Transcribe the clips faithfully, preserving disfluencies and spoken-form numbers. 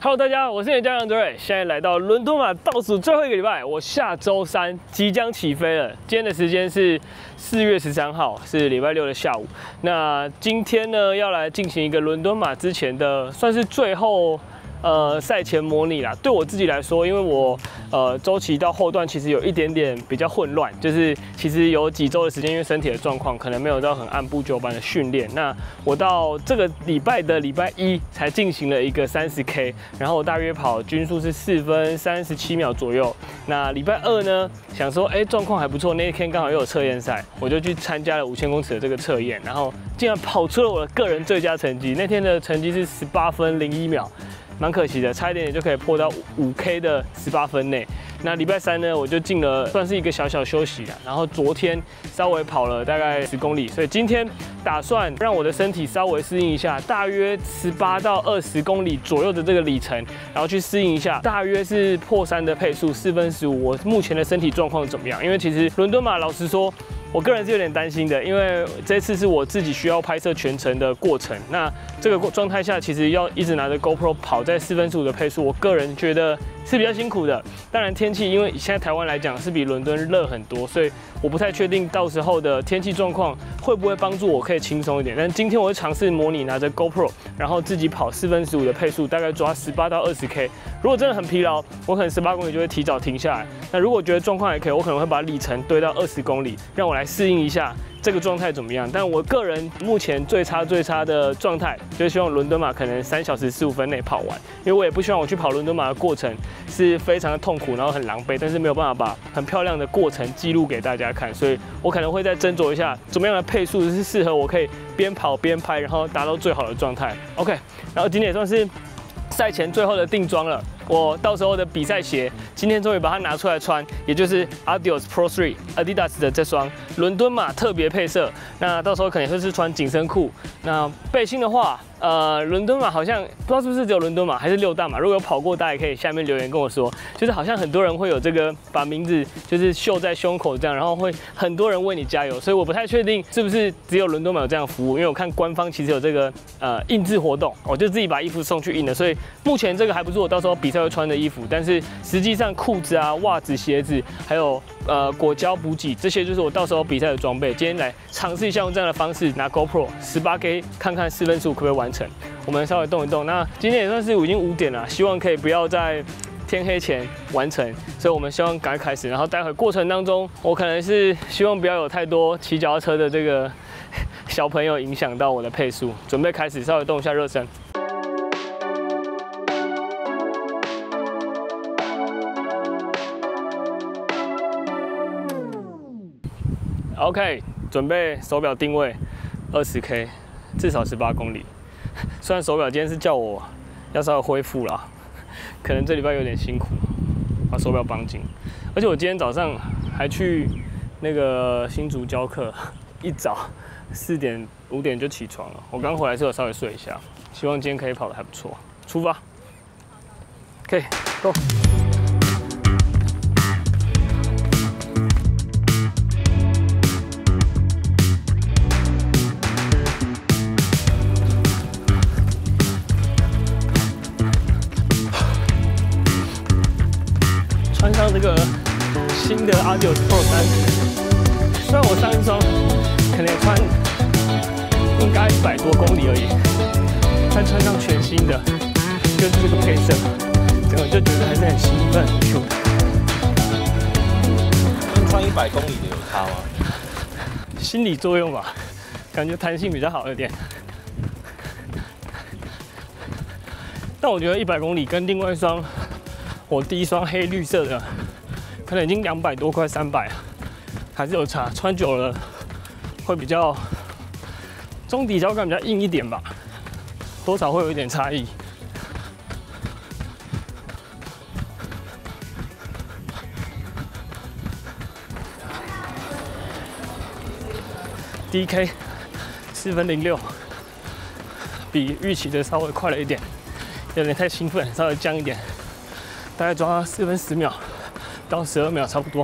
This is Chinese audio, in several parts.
Hello， 大家好，我是你的家长 Dray， 现在来到伦敦马倒数最后一个礼拜，我下周三即将起飞了。今天的时间是四月十三号，是礼拜六的下午。那今天呢，要来进行一个伦敦马之前的算是最后。 呃，赛前模拟啦，对我自己来说，因为我呃周期到后段其实有一点点比较混乱，就是其实有几周的时间，因为身体的状况可能没有到很按部就班的训练。那我到这个礼拜的礼拜一才进行了一个三十 K， 然后我大约跑均速是四分三十七秒左右。那礼拜二呢，想说哎状况还不错，那一天刚好又有测验赛，我就去参加了五千公尺的这个测验，然后竟然跑出了我的个人最佳成绩，那天的成绩是十八分零一秒。 蛮可惜的，差一点点就可以破到五 K 的十八分内。那礼拜三呢，我就进了，算是一个小小休息了。然后昨天稍微跑了大概十公里，所以今天打算让我的身体稍微适应一下，大约十八到二十公里左右的这个里程，然后去适应一下，大约是破三的配速，四分十五。我目前的身体状况怎么样？因为其实伦敦马，老实说。 我个人是有点担心的，因为这次是我自己需要拍摄全程的过程。那这个状态下，其实要一直拿着 GoPro 跑在四分十五的配速，我个人觉得是比较辛苦的。当然，天气因为现在台湾来讲是比伦敦热很多，所以我不太确定到时候的天气状况会不会帮助我可以轻松一点。但今天我会尝试模拟拿着 GoPro， 然后自己跑四分十五的配速，大概抓十八到二十 K。如果真的很疲劳，我可能十八公里就会提早停下来。那如果觉得状况还可以，我可能会把里程堆到二十公里，让我来 来适应一下这个状态怎么样？但我个人目前最差最差的状态，就是希望伦敦马可能三小时十五分内跑完，因为我也不希望我去跑伦敦马的过程是非常的痛苦，然后很狼狈，但是没有办法把很漂亮的过程记录给大家看，所以我可能会再斟酌一下怎么样的配速是适合我可以边跑边拍，然后达到最好的状态。OK， 然后今天也算是赛前最后的定妆了。 我到时候的比赛鞋，今天终于把它拿出来穿，也就是 Adios Pro 三 Adidas 的这双伦敦马特别配色。那到时候可能会是穿紧身裤。那背心的话，呃，伦敦马好像不知道是不是只有伦敦马，还是六大马。如果有跑过，大家也可以下面留言跟我说。就是好像很多人会有这个把名字就是绣在胸口这样，然后会很多人为你加油。所以我不太确定是不是只有伦敦马有这样的服务，因为我看官方其实有这个呃印制活动，我就自己把衣服送去印了。所以目前这个还不是我到时候比赛 会穿的衣服，但是实际上裤子啊、袜子、鞋子，还有呃果胶补给，这些就是我到时候比赛的装备。今天来尝试一下用这样的方式拿 GoPro 十八 K 看看四分十五可不可以完成。我们稍微动一动。那今天也算是已经五点了，希望可以不要在天黑前完成，所以我们希望赶快开始。然后待会过程当中，我可能是希望不要有太多骑脚踏车的这个小朋友影响到我的配速。准备开始，稍微动一下热身。 OK， 准备手表定位二十 K， 至少十八公里。虽然手表今天是叫我要稍微恢复啦，可能这礼拜有点辛苦，把手表绑紧。而且我今天早上还去那个新竹教课，一早四点五点就起床了。我刚回来之后稍微睡一下，希望今天可以跑得还不错。出发 ，OK，Go。 穿上这个新的 Adios Pro 三，虽然我上一双可能也穿应该一百多公里而已，但穿上全新的，就是这个配色，整个就觉得还是很兴奋、很 Q 的。 跟穿一百公里的有差吗？ 心理作用吧，感觉弹性比较好一点。但我觉得一百公里跟另外一双。 我第一双黑绿色的，可能已经两百多块三百，还是有差。穿久了会比较中底脚感比较硬一点吧，多少会有一点差异。第一 K 四分零六，比预期的稍微快了一点，有点太兴奋，稍微降一点。 大概抓四分十秒到十二秒差不多。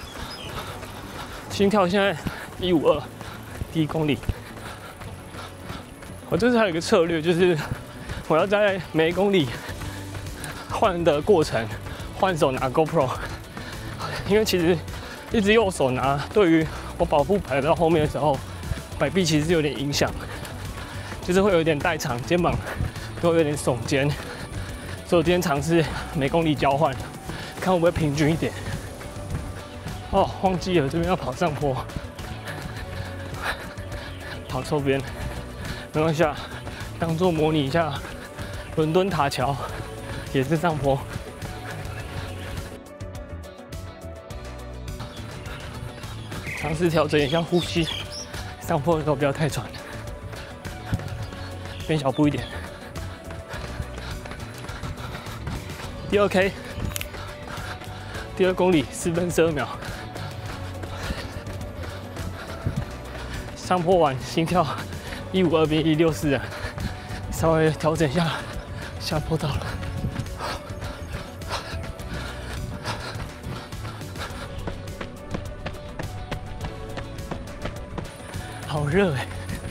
心跳现在一五二，第一公里。 我这次还有一个策略，就是我要在每一公里换的过程换手拿 GoPro， 因为其实一直右手拿，对于我跑步排到后面的时候，摆臂其实有点影响，就是会有点代偿，肩膀都会有点耸肩。所以我今天尝试每公里交换，看会不会平均一点。哦，忘记了这边要跑上坡，跑错边，没关系啊，当做模拟一下伦敦塔桥，也是上坡。尝试调整一下呼吸，上坡的时候不要太喘，变小步一点。第二 K， 第二公里四分十二秒，上坡完心跳一五二变一六四了，稍微调整一下下坡道了。好热哎！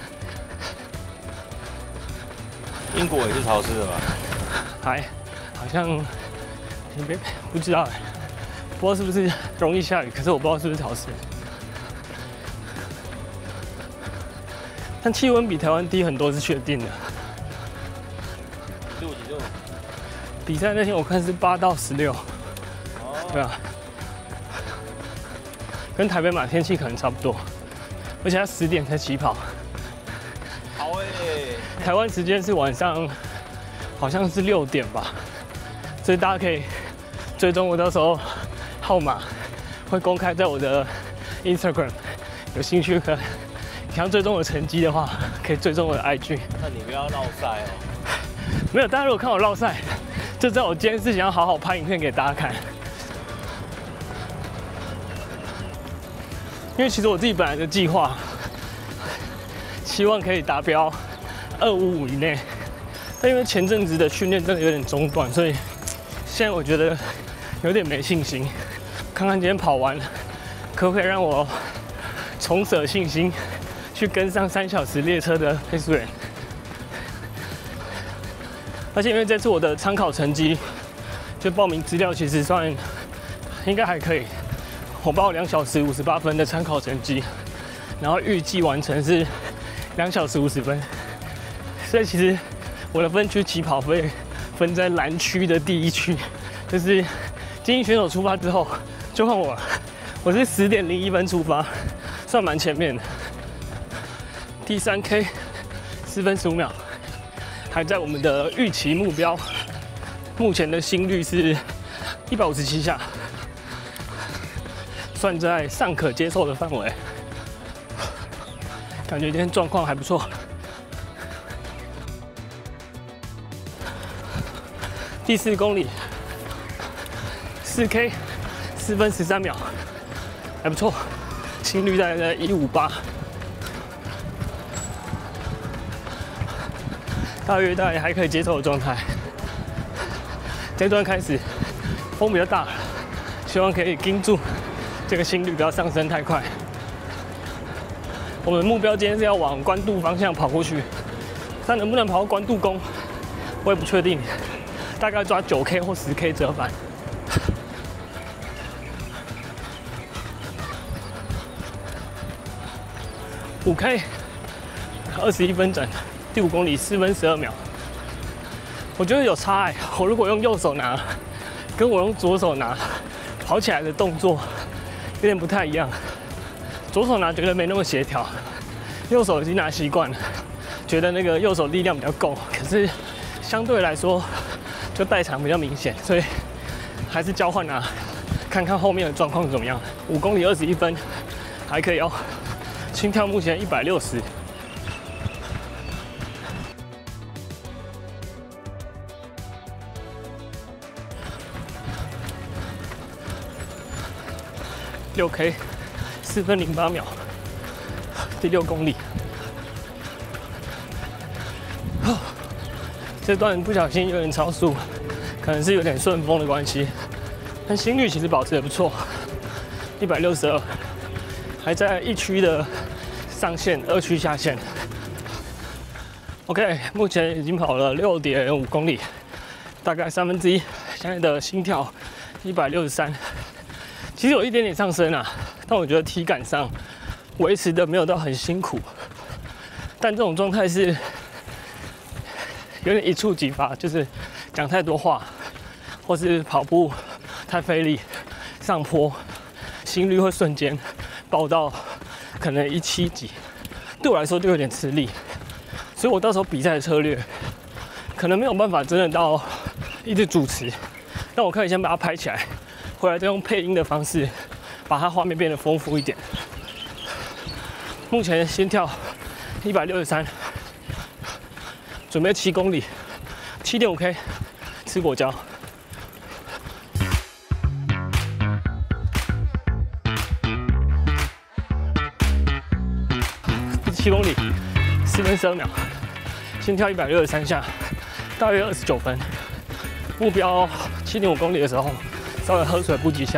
英国也是潮湿的吗？ 还好像。你别不知道哎，不知道是不是容易下雨，可是我不知道是不是潮湿。但气温比台湾低很多是确定的。 十五几度。 比赛那天我看是八到十六。哦。对啊。跟台北马天气可能差不多，而且它十点才起跑。 好诶。 台湾时间是晚上，好像是六点吧，所以大家可以。追踪我到时候号码会公开在我的 Instagram， 有兴趣可想要追踪我的成绩的话，可以追踪我的 I G。 那你不要绕赛哦。 没有，大家如果看我绕赛，就知道我今天是想要好好拍影片给大家看。因为其实我自己本来的计划，希望可以达标二五五以内，但因为前阵子的训练真的有点中断，所以现在我觉得。有点没信心，看看今天跑完，可不可以让我重拾信心，去跟上三小时列车的配速员。而且因为这次我的参考成绩，就报名资料其实算应该还可以，我报两小时五十八分的参考成绩，然后预计完成是两小时五十分，所以其实我的分区起跑会分在蓝区的第一区，就是。精英选手出发之后，就换我了。我是十点零一分出发，算蛮前面的。第三 K 四分十五秒，还在我们的预期目标。目前的心率是一百五十七下，算在尚可接受的范围。感觉今天状况还不错。第四公里。四 K 四分十三秒，还不错，心率大概在一五八，大约大概还可以接受的状态。这段开始风比较大，希望可以盯住这个心率不要上升太快。我们目标今天是要往关渡方向跑过去，但能不能跑到关渡宫，我也不确定，大概抓九 K 或十 K 折返。五 K， 二十一分整，第五公里四分十二秒。我觉得有差哎、欸，我如果用右手拿，跟我用左手拿，跑起来的动作有点不太一样。左手拿觉得没那么协调，右手已经拿习惯了，觉得那个右手力量比较够，可是相对来说就代偿比较明显，所以还是交换拿，看看后面的状况怎么样。五公里二十一分，还可以哦。心跳目前一百六十。六 K， 四分零八秒，第六公里。哦，这段不小心有点超速，可能是有点顺风的关系，但心率其实保持得不错，一百六十二。还在一区的上限，二区下限。 OK， 目前已经跑了六点五公里，大概三分之一。现在的心跳一百六十三，其实有一点点上升啊，但我觉得体感上维持的没有到很辛苦。但这种状态是有点一触即发，就是讲太多话，或是跑步太费力，上坡心率会瞬间爆到可能一七几，对我来说就有点吃力。所以我到时候比赛的策略可能没有办法真的到一直主持，但我可以先把它拍起来，回来再用配音的方式把它画面变得丰富一点。目前心跳一百六十三，准备七公里，七点五 K， 吃果胶。七公里，四分十二秒，心跳一百六十三下，大约二十九分。目标七点五公里的时候，稍微喝水补给一下。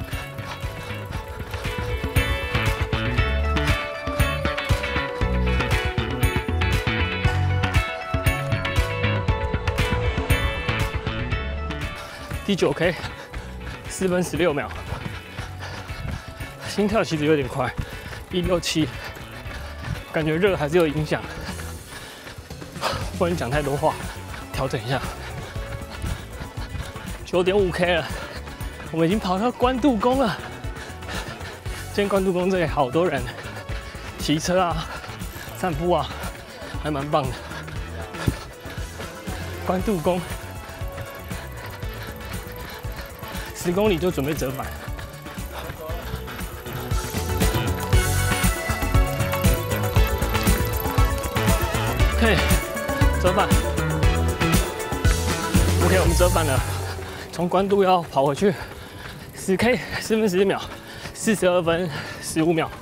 第九 K， 四分十六秒，心跳其实有点快，一六七。感觉热还是有影响，不能讲太多话，调整一下。九点五 K 了，我们已经跑到关渡宫了。今天关渡宫这里好多人，骑车啊、散步啊，还蛮棒的。关渡宫十公里就准备折返。OK， 折返。OK， 我们折返了。从关渡要跑回去，十 K， 四分十一秒，四十二分十五秒。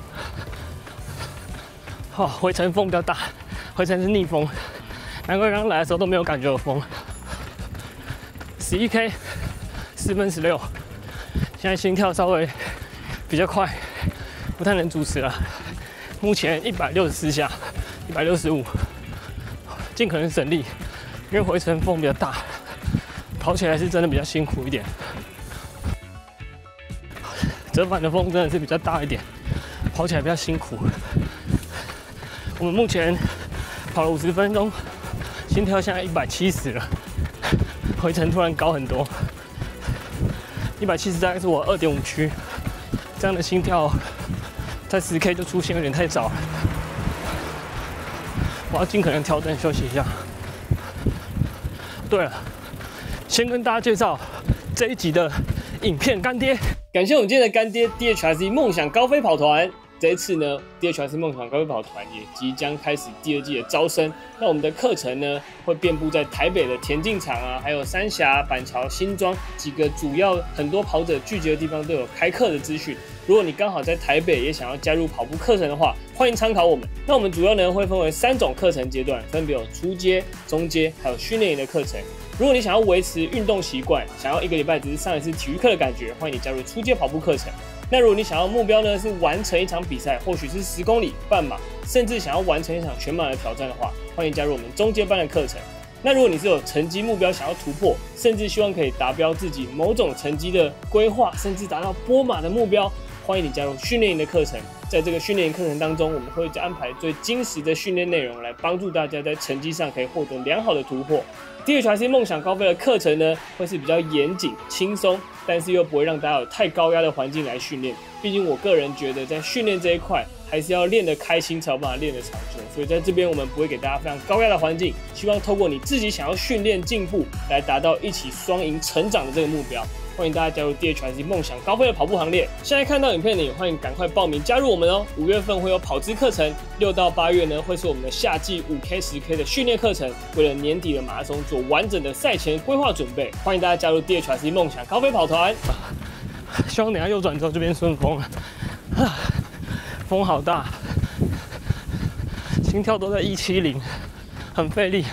好、哦，回程风比较大，回程是逆风，难怪刚刚来的时候都没有感觉有风。十一 K， 四分十六，现在心跳稍微比较快，不太能主持了。目前一百六十四下。一百六十五，尽可能省力，因为回程风比较大，跑起来是真的比较辛苦一点。折返的风真的是比较大一点，跑起来比较辛苦。我们目前跑了五十分钟，心跳现在一百七十了，回程突然高很多。一百七十大概是我二点五区，这样的心跳在十 K 就出现有点太早了。我要尽可能调整休息一下。对了，先跟大家介绍这一集的影片干爹，感谢我们今天的干爹 D H R C 梦想高飞跑团。这一次呢 ，D H R C 梦想高飞跑团也即将开始第二季的招生。那我们的课程呢，会遍布在台北的田径场啊，还有三峡、板桥、新庄几个主要很多跑者聚集的地方都有开课的资讯。如果你刚好在台北也想要加入跑步课程的话，欢迎参考我们。那我们主要呢会分为三种课程阶段，分别有初阶、中阶，还有训练营的课程。如果你想要维持运动习惯，想要一个礼拜只是上一次体育课的感觉，欢迎你加入初阶跑步课程。那如果你想要目标呢是完成一场比赛，或许是十公里、半马，甚至想要完成一场全马的挑战的话，欢迎加入我们中阶班的课程。那如果你是有成绩目标想要突破，甚至希望可以达标自己某种成绩的规划，甚至达到波马的目标，欢迎你加入训练营的课程。在这个训练营课程当中，我们会安排最精实的训练内容，来帮助大家在成绩上可以获得良好的突破。D H R C 梦想高飞的课程呢，会是比较严谨、轻松，但是又不会让大家有太高压的环境来训练。毕竟我个人觉得，在训练这一块，还是要练得开心，才有办法练得长久。所以在这边，我们不会给大家非常高压的环境，希望透过你自己想要训练进步，来达到一起双赢成长的这个目标。欢迎大家加入 D H R C 梦想高飞的跑步行列。现在看到影片的你，欢迎赶快报名加入我们哦！五月份会有跑姿课程，六到八月呢会是我们的夏季五 K、十 K 的训练课程。为了年底的马拉松做完整的赛前规划准备，欢迎大家加入 D H R C 梦想高飞跑团。希望等一下右转之后这边顺风了，风好大，心跳都在一七零，很费力。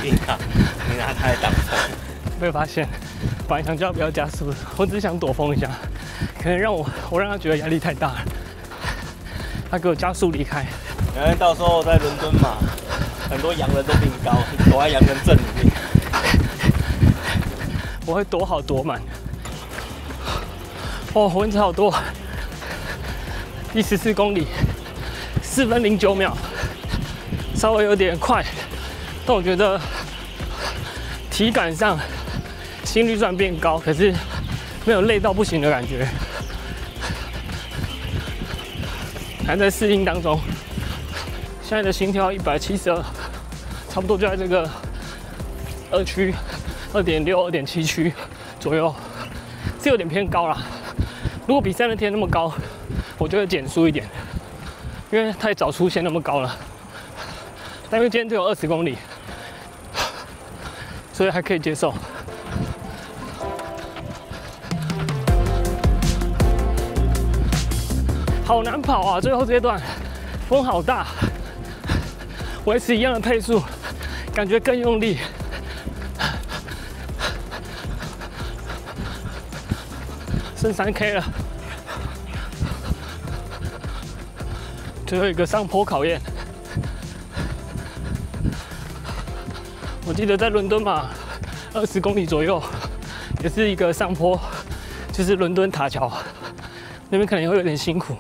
硬啊，你拿它来挡风。 被发现，本来想叫他不要加速，我只是想躲风一下，可能让我我让他觉得压力太大了，他给我加速离开。 因为到时候在伦敦嘛，很多洋人都比你高，你躲在洋人阵里面。 我会躲好躲满。哦，蚊子好多。第十四公里，四分零九秒，稍微有点快，但我觉得体感上心率虽然变高，可是没有累到不行的感觉，还在适应当中。现在的心跳一百七十二，差不多就在这个二区二点六、二点七区左右，是有点偏高啦。如果比赛那天那么高，我就会减速一点，因为太早出现那么高了。但因为今天只有二十公里，所以还可以接受。好难跑啊！最后这段风好大，维持一样的配速，感觉更用力。剩三 K 了，最后一个上坡考验。我记得在伦敦嘛，二十公里左右，也是一个上坡，就是伦敦塔桥那边可能会有点辛苦。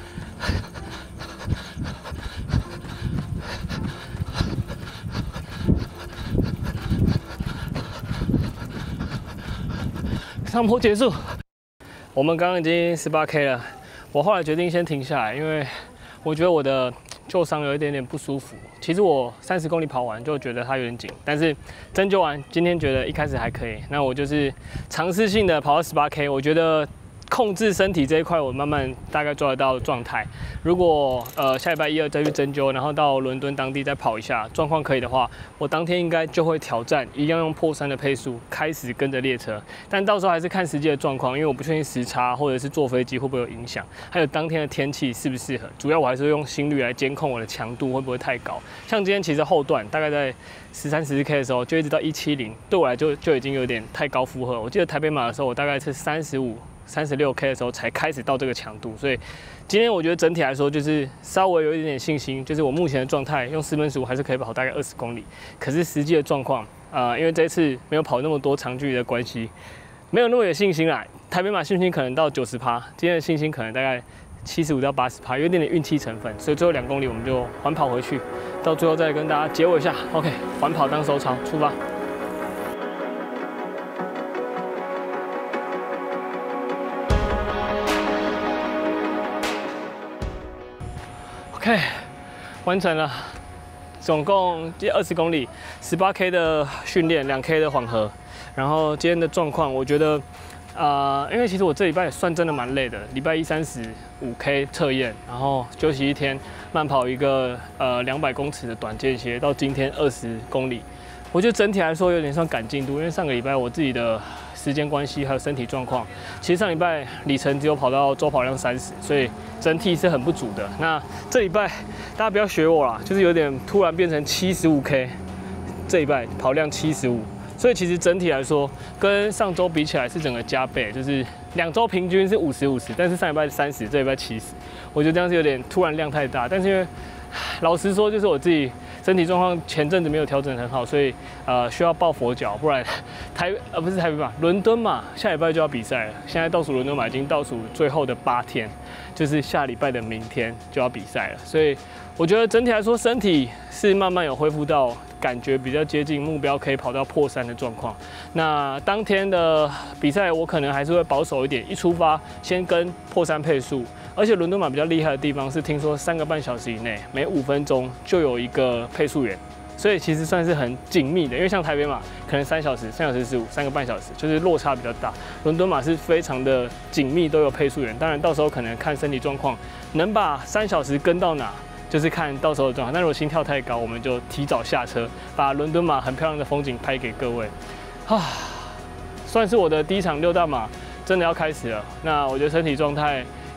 上坡结束。我们刚刚已经十八 K 了，我后来决定先停下来，因为我觉得我的旧伤有一点点不舒服。其实我三十公里跑完就觉得它有点紧，但是针灸完今天觉得一开始还可以。那我就是尝试性的跑到十八 K， 我觉得控制身体这一块我慢慢大概抓得到状态。如果呃下礼拜一二再去针灸，然后到伦敦当地再跑一下，状况可以的话，我当天应该就会挑战一样用破三的配速开始跟着列车。但到时候还是看实际的状况，因为我不确定时差或者是坐飞机会不会有影响，还有当天的天气适不适合。主要我还是会用心率来监控我的强度会不会太高。像今天其实后段大概在十三、十四 K 的时候，就一直到一七零，对我来就就已经有点太高负荷。我记得台北马的时候，我大概是三十五。三十六 K 的时候才开始到这个强度，所以今天我觉得整体来说就是稍微有一点点信心，就是我目前的状态用四分十五还是可以跑大概二十公里。可是实际的状况，呃，因为这一次没有跑那么多长距离的关系，没有那么有信心啦。台北马信心可能到九十趴，今天的信心可能大概七十五到八十趴，有一点点运气成分。所以最后两公里我们就缓跑回去，到最后再跟大家结尾一下。OK， 缓跑当收操，出发。OK， 完成了，总共二十公里，十八 K 的训练，两 K 的缓和。然后今天的状况，我觉得，啊、呃，因为其实我这礼拜也算真的蛮累的，礼拜一三十五 K 测验，然后休息一天，慢跑一个呃两百公尺的短间歇，到今天二十公里。我觉得整体来说有点算赶进度，因为上个礼拜我自己的时间关系还有身体状况，其实上礼拜里程只有跑到周跑量三十，所以整体是很不足的。那这礼拜大家不要学我啦，就是有点突然变成七十五 K， 这礼拜跑量七十五，所以其实整体来说跟上周比起来是整个加倍，就是两周平均是五十五十，但是上礼拜三十，这礼拜七十，我觉得这样是有点突然量太大，但是因为老实说，就是我自己身体状况前阵子没有调整很好，所以呃需要抱佛脚，不然台呃不是台北马，伦敦马下礼拜就要比赛了。现在倒数伦敦马已经倒数最后的八天，就是下礼拜的明天就要比赛了。所以我觉得整体来说，身体是慢慢有恢复到感觉比较接近目标，可以跑到破三的状况。那当天的比赛，我可能还是会保守一点，一出发先跟破三配速。而且伦敦马比较厉害的地方是，听说三个半小时以内，每五分钟就有一个配速员，所以其实算是很紧密的。因为像台北马可能三小时、三小时十五、三个半小时，就是落差比较大。伦敦马是非常的紧密，都有配速员。当然到时候可能看身体状况，能把三小时跟到哪，就是看到时候的状况。但如果心跳太高，我们就提早下车，把伦敦马很漂亮的风景拍给各位。啊，算是我的第一场六大马真的要开始了。那我觉得身体状态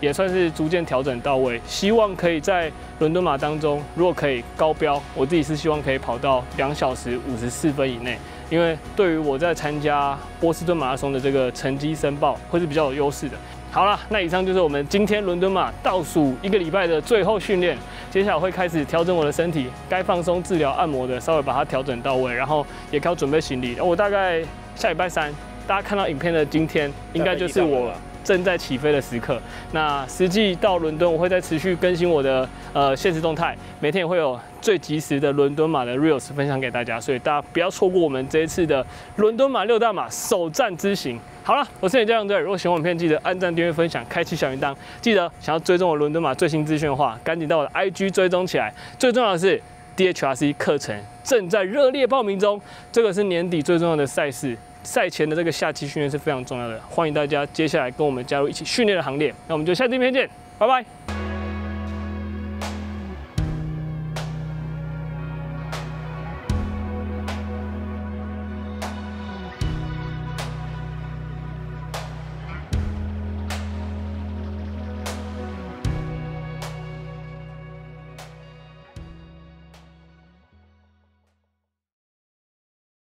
也算是逐渐调整到位，希望可以在伦敦马当中，如果可以高标，我自己是希望可以跑到两小时五十四分以内。因为对于我在参加波士顿马拉松的这个成绩申报，会是比较有优势的。好啦，那以上就是我们今天伦敦马倒数一个礼拜的最后训练。接下来会开始调整我的身体，该放松、治疗、按摩的，稍微把它调整到位，然后也开始准备行李。我大概下礼拜三，大家看到影片的今天，应该就是我正在起飞的时刻。那实际到伦敦，我会再持续更新我的呃现实动态，每天也会有最及时的伦敦马的 reels 分享给大家，所以大家不要错过我们这一次的伦敦马六大马首站之行。好了，我是你教练队。如果喜欢我影片，记得按赞、订阅、分享、开启小铃铛。记得想要追踪我伦敦马最新资讯的话，赶紧到我的 I G 追踪起来。最重要的是 D H R C 课程正在热烈报名中，这个是年底最重要的赛事。赛前的这个夏季训练是非常重要的，欢迎大家接下来跟我们加入一起训练的行列。那我们就下期影片见，拜拜。